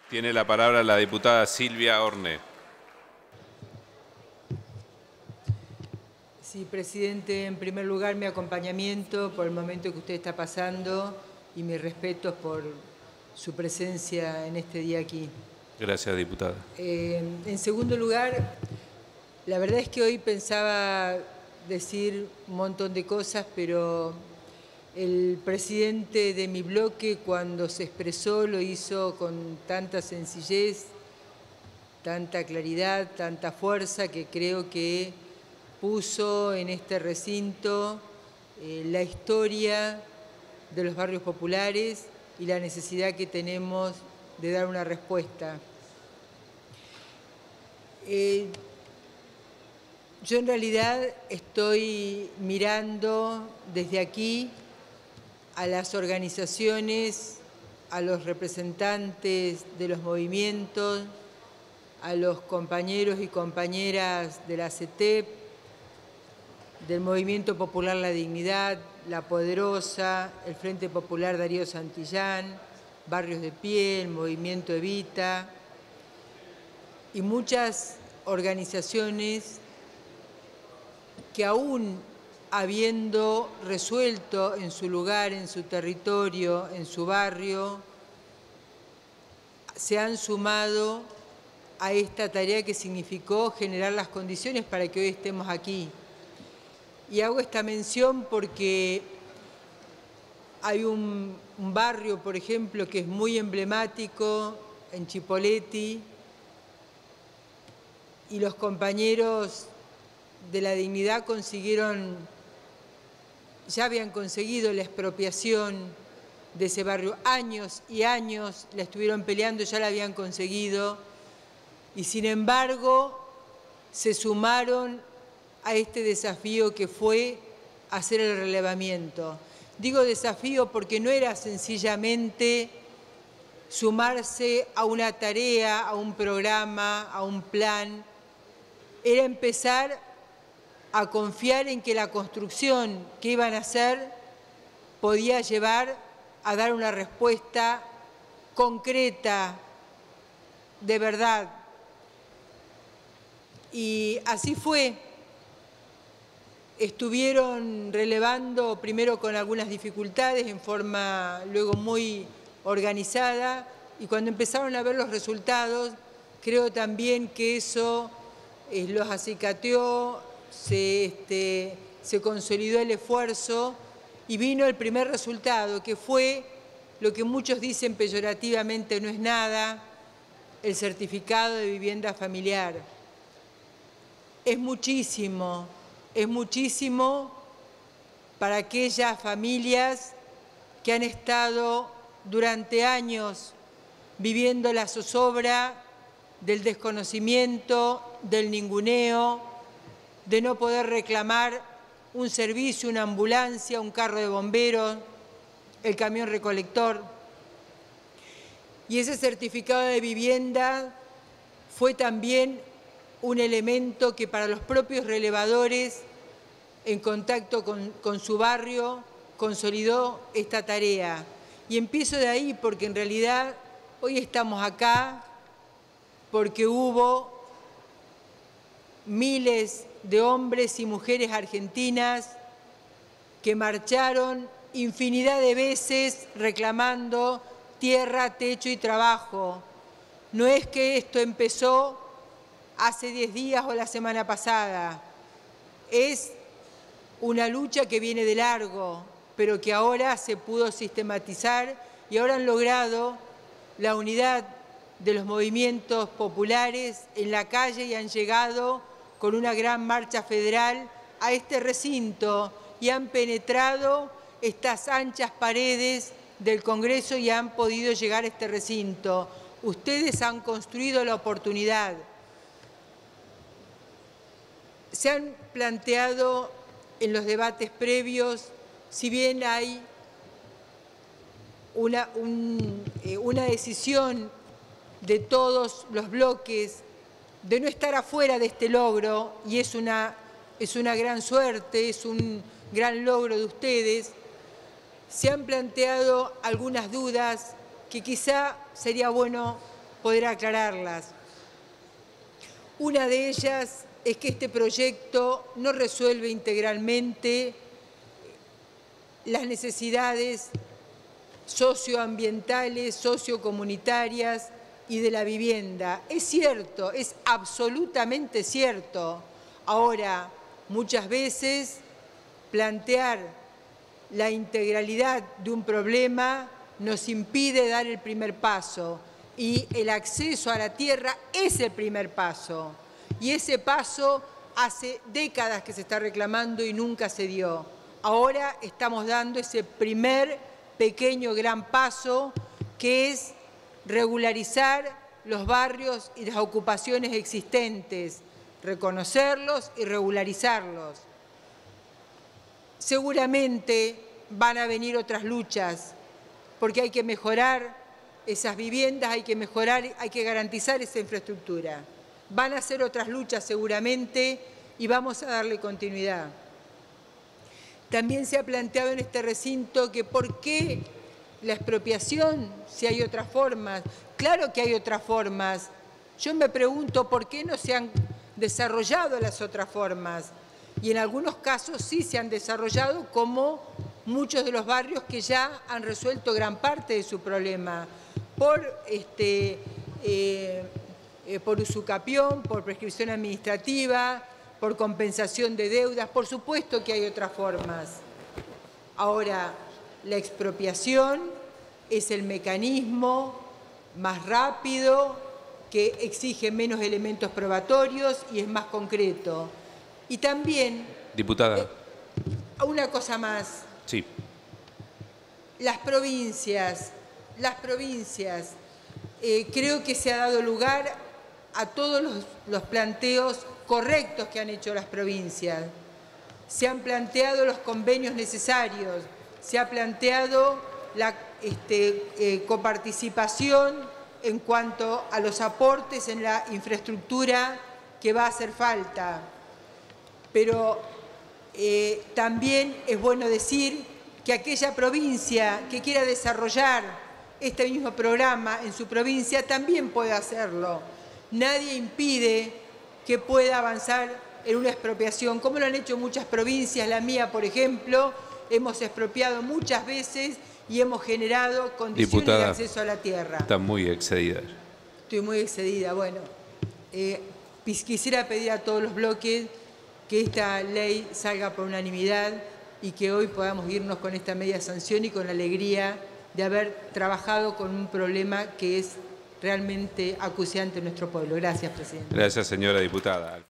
Tiene la palabra la diputada Silvia Orne. Sí, presidente, en primer lugar mi acompañamiento por el momento que usted está pasando y mis respetos por su presencia en este día aquí. Gracias, diputada. En segundo lugar, la verdad es que hoy pensaba decir un montón de cosas, pero el presidente de mi bloque, cuando se expresó, lo hizo con tanta sencillez, tanta claridad, tanta fuerza, que creo que puso en este recinto la historia de los barrios populares y la necesidad que tenemos de dar una respuesta. Yo en realidad estoy mirando desde aquí a las organizaciones, a los representantes de los movimientos, a los compañeros y compañeras de la CETEP, del Movimiento Popular La Dignidad, La Poderosa, el Frente Popular Darío Santillán, Barrios de Pie, el Movimiento Evita y muchas organizaciones que aún habiendo resuelto en su lugar, en su territorio, en su barrio, se han sumado a esta tarea que significó generar las condiciones para que hoy estemos aquí. Y hago esta mención porque hay un barrio, por ejemplo, que es muy emblemático en Chipoleti, y los compañeros de La Dignidad ya habían conseguido la expropiación de ese barrio, años y años la estuvieron peleando, ya la habían conseguido, y sin embargo se sumaron a este desafío que fue hacer el relevamiento. Digo desafío porque no era sencillamente sumarse a una tarea, a un programa, a un plan, era empezar a confiar en que la construcción que iban a hacer podía llevar a dar una respuesta concreta, de verdad. Y así fue. Estuvieron relevando primero con algunas dificultades, en forma luego muy organizada, y cuando empezaron a ver los resultados, creo también que eso los acicateó, se consolidó el esfuerzo y vino el primer resultado, que fue lo que muchos dicen peyorativamente no es nada, el certificado de vivienda familiar. Es muchísimo para aquellas familias que han estado durante años viviendo la zozobra del desconocimiento, del ninguneo, de no poder reclamar un servicio, una ambulancia, un carro de bomberos, el camión recolector. Y ese certificado de vivienda fue también un elemento que para los propios relevadores, en contacto con su barrio, consolidó esta tarea. Y empiezo de ahí porque en realidad hoy estamos acá porque hubo miles de hombres y mujeres argentinas que marcharon infinidad de veces reclamando tierra, techo y trabajo. No es que esto empezó hace 10 días o la semana pasada, es una lucha que viene de largo, pero que ahora se pudo sistematizar y ahora han logrado la unidad de los movimientos populares en la calle y han llegado con una gran marcha federal a este recinto y han penetrado estas anchas paredes del Congreso y han podido llegar a este recinto. Ustedes han construido la oportunidad. Se han planteado en los debates previos, si bien hay una decisión de todos los bloques de no estar afuera de este logro, y es una gran suerte, es un gran logro de ustedes, se han planteado algunas dudas que quizá sería bueno poder aclararlas. Una de ellas es que este proyecto no resuelve integralmente las necesidades socioambientales, sociocomunitarias y de la vivienda. Es cierto, es absolutamente cierto. Ahora, muchas veces plantear la integralidad de un problema nos impide dar el primer paso, y el acceso a la tierra es el primer paso. Y ese paso hace décadas que se está reclamando y nunca se dio. Ahora estamos dando ese primer pequeño gran paso, que es regularizar los barrios y las ocupaciones existentes, reconocerlos y regularizarlos. Seguramente van a venir otras luchas, porque hay que mejorar esas viviendas, hay que garantizar esa infraestructura. Van a ser otras luchas seguramente y vamos a darle continuidad. También se ha planteado en este recinto que ¿por qué la expropiación si hay otras formas? Claro que hay otras formas. Yo me pregunto por qué no se han desarrollado las otras formas. Y en algunos casos sí se han desarrollado, como muchos de los barrios que ya han resuelto gran parte de su problema por usucapión, por prescripción administrativa, por compensación de deudas. Por supuesto que hay otras formas. Ahora, la expropiación es el mecanismo más rápido, que exige menos elementos probatorios y es más concreto. Y también, diputada, una cosa más. Sí. Las provincias, creo que se ha dado lugar a todos los planteos correctos que han hecho las provincias. Se han planteado los convenios necesarios, se ha planteado la coparticipación en cuanto a los aportes en la infraestructura que va a hacer falta. Pero también es bueno decir que aquella provincia que quiera desarrollar este mismo programa en su provincia también puede hacerlo. Nadie impide que pueda avanzar en una expropiación, como lo han hecho muchas provincias. La mía, por ejemplo, hemos expropiado muchas veces y hemos generado condiciones diputada, de acceso a la tierra. Está muy excedida. Estoy muy excedida. Bueno, quisiera pedir a todos los bloques que esta ley salga por unanimidad y que hoy podamos irnos con esta media sanción y con la alegría de haber trabajado con un problema que es realmente acuciante en nuestro pueblo. Gracias, presidente. Gracias, señora diputada.